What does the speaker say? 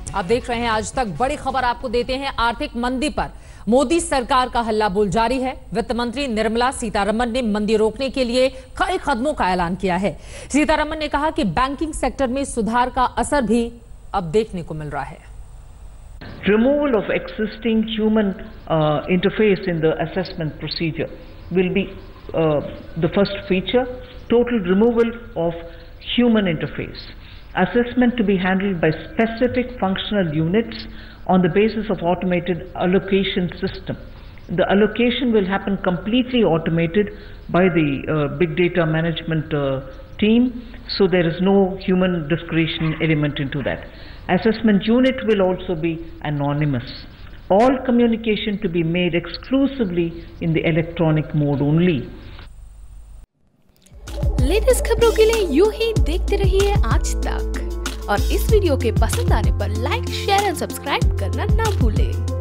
आप देख रहे हैं आज तक। बड़ी खबर आपको देते हैं आर्थिक मंदी पर। मोदी सरकार का हल्ला बोल जारी है। वित्त मंत्री निर्मला सीतारमण ने मंदी रोकने के लिए कई कदमों का ऐलान किया है। सीतारमण ने कहा कि बैंकिंग सेक्टर में सुधार का असर भी अब देखने को मिल रहा है। Removal of existing human interface in the assessment procedure will be the first feature. Total removal of human interface. Assessment to be handled by specific functional units on the basis of automated allocation system. The allocation will happen completely automated by the big data management team, so there is no human discretion element into that. Assessment unit will also be anonymous. All communication to be made exclusively in the electronic mode only. Latest खबरों के लिए यूं ही देखते रहिए आज तक और इस वीडियो के पसंद आने पर लाइक, शेयर एंड सब्सक्राइब करना ना भूलें।